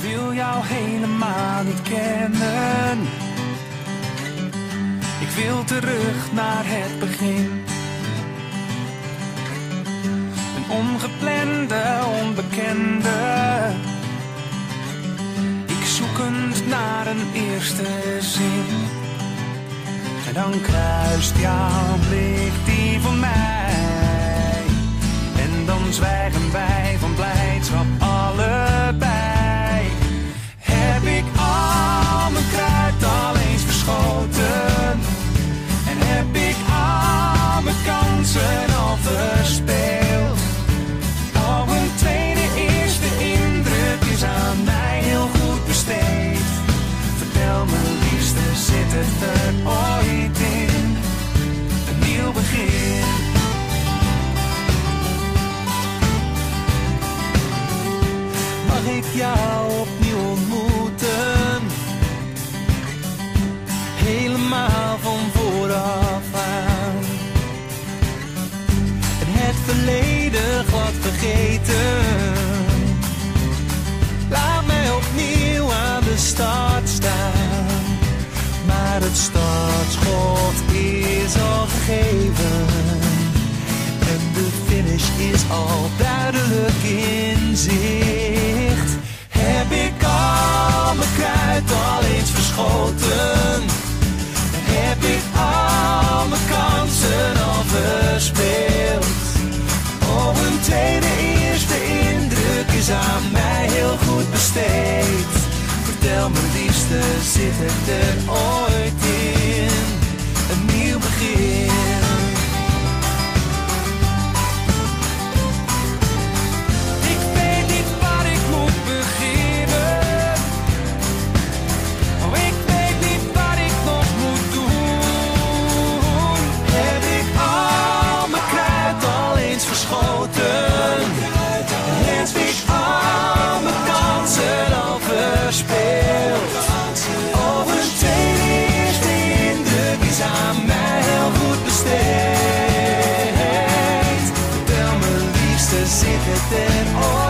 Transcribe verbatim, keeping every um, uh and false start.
wil jou helemaal niet kennen. Ik wil terug naar het begin. Een ongeplande onbekende. Ik zoekend naar een eerste zin. En dan kruist jouw blik die van mij. En dan zwijgen wij van blijdschap allebei. Heb ik al mijn kruid al eens verschoten? En heb ik al mijn kansen al verspeeld? Oh, een tweede eerste indruk is aan mij heel goed besteed. Vertel me liefste, zit het er ooit in? Een nieuw begin. Mag ik jou opnieuw ontmoeten? Helemaal van vooraf aan. En het verleden glad vergeten. Laat mij opnieuw aan de start staan. Maar het startschot is al gegeven. En de finish is al duidelijk in zicht. Heb ik al mijn kruid al eens verschoten? Heb ik al mijn kansen al verspeeld? Oh, een tweede eerste indruk is aan mij heel goed besteed. Vertel me liefste, zit het er ooit in? Een nieuw begin. Ik weet niet waar ik moet beginnen. Oh, ik weet niet wat ik nog moet doen. Heb ik al mijn kruid al eens verschoten? Heb ik al mijn kansen al verspeeld? Oh, een tweede eerste indruk is aan mij heel goed besteed. Vertel me liefste, zit het er ooit?